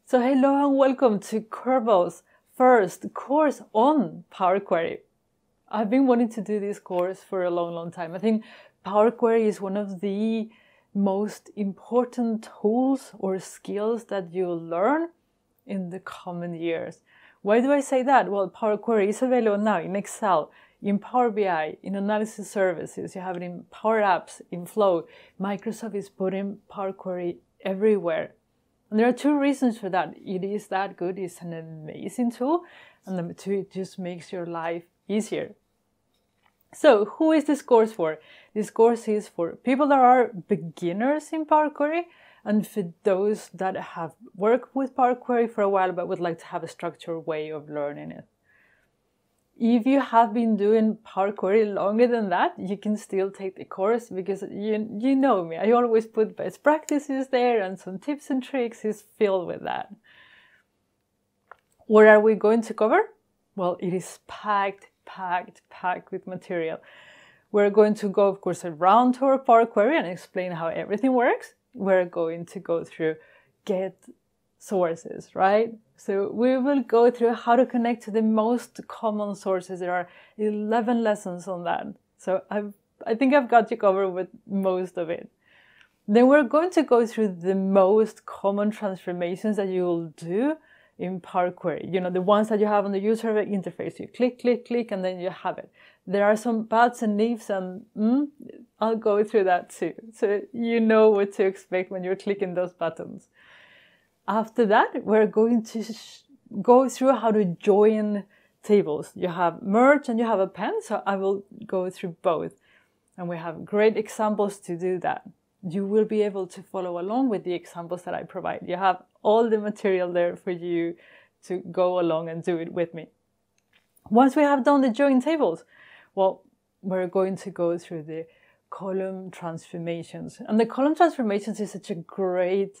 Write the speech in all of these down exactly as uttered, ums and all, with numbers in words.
So hello and welcome to Curbal's first course on Power Query. I've been wanting to do this course for a long, long time. I think Power Query is one of the most important tools or skills that you'll learn in the coming years. Why do I say that? Well, Power Query is available now in Excel, in Power B I, in Analysis Services. You have it in Power Apps, in Flow. Microsoft is putting Power Query everywhere. And there are two reasons for that. It is that good, it's an amazing tool, and number two, it just makes your life easier. So, who is this course for? This course is for people that are beginners in Power Query, and for those that have worked with Power Query for a while but would like to have a structured way of learning it. If you have been doing Power Query longer than that, you can still take the course because you, you know me. I always put best practices there and some tips and tricks is filled with that. What are we going to cover? Well, it is packed, packed, packed with material. We're going to go, of course, around to our Power Query and explain how everything works. We're going to go through get sources, right? So we will go through how to connect to the most common sources. There are eleven lessons on that. So I've, I think I've got you covered with most of it. Then we're going to go through the most common transformations that you'll do in Power Query. You know, the ones that you have on the user interface. You click, click, click, and then you have it. There are some buts and ifs, and mm, I'll go through that too. So you know what to expect when you're clicking those buttons. After that, we're going to go through how to join tables. You have merge and you have append, so I will go through both. And we have great examples to do that. You will be able to follow along with the examples that I provide. You have all the material there for you to go along and do it with me. Once we have done the join tables, well, we're going to go through the column transformations. And the column transformations is such a great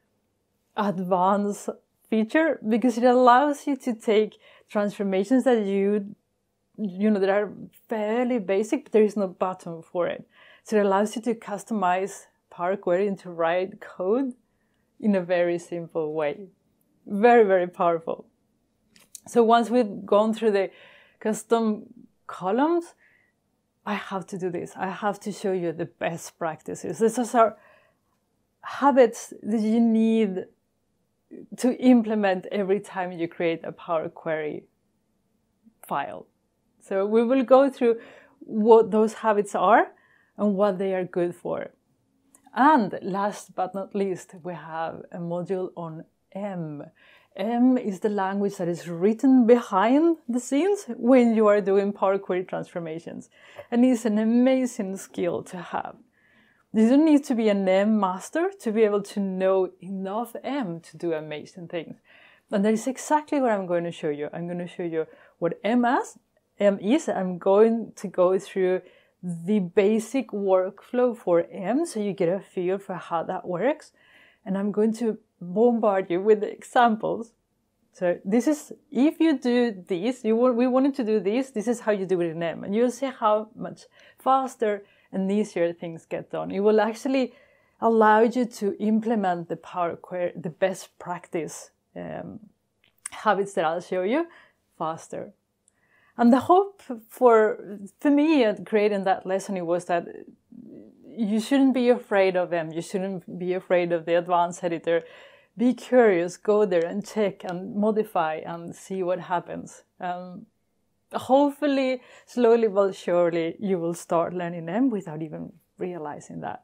advanced feature because it allows you to take transformations that you you know that are fairly basic, but there is no button for it. So it allows you to customize Power Query and to write code in a very simple way. Very, very powerful. So once we've gone through the custom columns, I have to do this. I have to show you the best practices. These are habits that you need to implement every time you create a Power Query file. So we will go through what those habits are and what they are good for. And last but not least, we have a module on M. M is the language that is written behind the scenes when you are doing Power Query transformations. And it's an amazing skill to have. You don't need to be an M master to be able to know enough M to do amazing things. And that is exactly what I'm going to show you. I'm going to show you what M is. M is. I'm going to go through the basic workflow for M so you get a feel for how that works. And I'm going to bombard you with the examples. So this is, if you do this, you want, we wanted to do this, this is how you do it in M. And you'll see how much faster and easier things get done. It will actually allow you to implement the Power Query, the best practice um, habits that I'll show you faster. And the hope for, for me at creating that lesson, it was that you shouldn't be afraid of them. You shouldn't be afraid of the advanced editor. Be curious, go there and check and modify and see what happens. Um, Hopefully, slowly but surely, you will start learning them without even realizing that.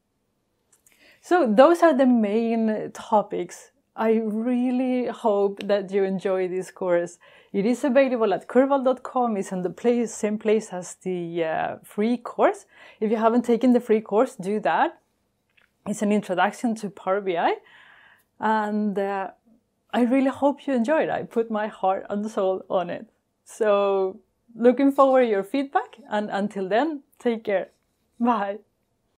So those are the main topics. I really hope that you enjoy this course. It is available at curbal dot com. It's in the place, same place as the uh, free course. If you haven't taken the free course, do that. It's an introduction to Power B I. And uh, I really hope you enjoyed it. I put my heart and soul on it. So, looking forward to your feedback, and until then, take care. Bye.